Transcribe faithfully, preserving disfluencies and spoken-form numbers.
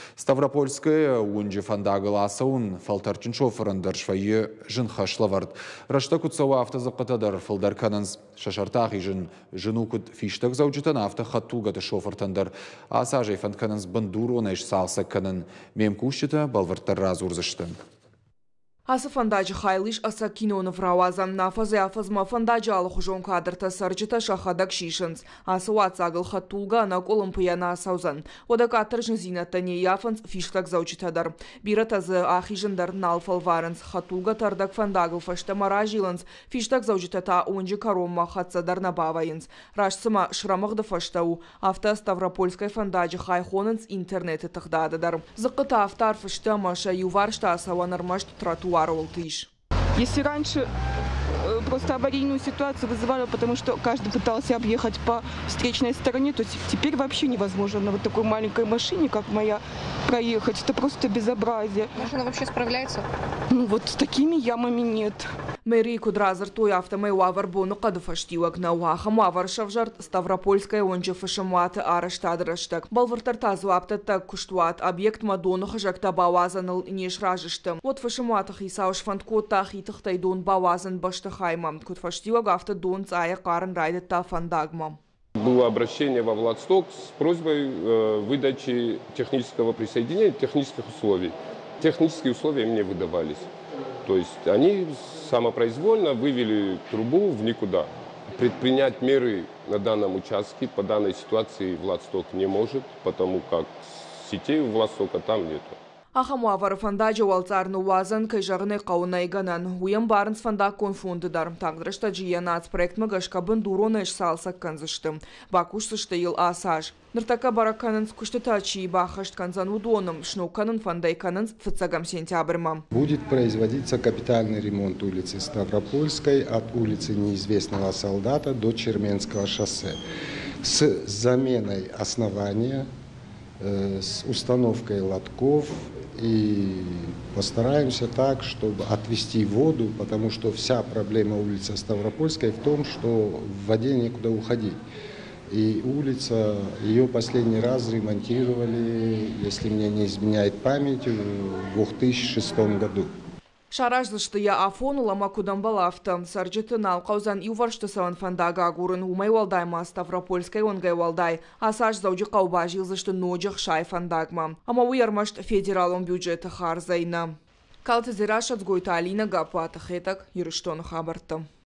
Ставропольская унжи фандагыл асаун фалтарчын шофырындар швайы жын хашлавард. Рашта кутсауа автозақатадар фылдар кананз шашартағы жын жыну кут фиштаг заучитан авто хаттулгаты шофыртандар. Аса жайфанд кананз бандур онайш салса канан мемкушчита балварттар разурзышты. Асы фандажы хайлиш аса кинонов равазам нафазы афазма фандажы алхужон кадрта сарджита шахадак шишанс. Асы ватсагыл хаттулга на колумпияна асаузан. Одак атыржын зинаттане яфанс фиштак заучитадар. Биратазы ахижандар налфал варенс хаттулга тардак фандагыл фашта маражиланс фиштак заучитата онжи каромма хатсадар набаваинс. Рашсыма шрамагда фаштау. Авто Ставропольской фандажы хайхонанс интернеты тахдададар. Зыкыта автар фашта маша юваршта асаванармашт тротуар. Если раньше э, просто аварийную ситуацию вызывали, потому что каждый пытался объехать по встречной стороне, то теперь вообще невозможно на вот такой маленькой машине, как моя, проехать. Это просто безобразие. Машина вообще справляется? Ну вот с такими ямами нет. Мэри кудразар той автомай уавар бону кадыфаштиуак на уаха муавар шавжарт Ставропольская онжи фашамуаты араштадыраштак. Балвартартазу аптатак куштуат объект мадону хажакта бавазаныл нешражышты. Вот фашамуатах исауш фанткоттах итыхтай дон бавазан баштахаймам. Кудфаштиуак авто дон цая карн райдетта фандагмам. Было обращение во Владсток с просьбой э, выдачи технического присоединения, технических условий. Технические условия мне выдавались. То есть они самопроизвольно вывели трубу в никуда. Предпринять меры на данном участке по данной ситуации Владсток не может, потому как сетей у Владстока там нету. Ахамуавар фандажа уалцарну вазан кайжарны кауна иганан. Уям барнс фандак конфундыдар. Тагдырышта джиянац проект магашка бандуроны иш салсак канзыштым. Бакушсышты ил асаж. Ныртака бараканынс куштатачи бахашт канзан удоным. Шнуканын фандайканынс фыцагам сентябрьмам. Будет производиться капитальный ремонт улицы Ставропольской от улицы Неизвестного солдата до Черменского шоссе с заменой основания, с установкой лотков, и постараемся так, чтобы отвести воду, потому что вся проблема улицы Ставропольской в том, что в воде некуда уходить. И улица, ее последний раз ремонтировали, если мне не изменяет память, в две тысячи шестом году. Шаражлыштыя афону лама кудамбалафта. Сарджиты налқаузан юваршты саван фандага агурын умай валдайма Ставропольской онгай валдай. Асаж зауджи қаубажилзышты ноджих шай фандагма. Ама уярмашт федералон бюджеты харзайна. Калты зирашат гойта Алина Гапуата хетак юриштон хабарты.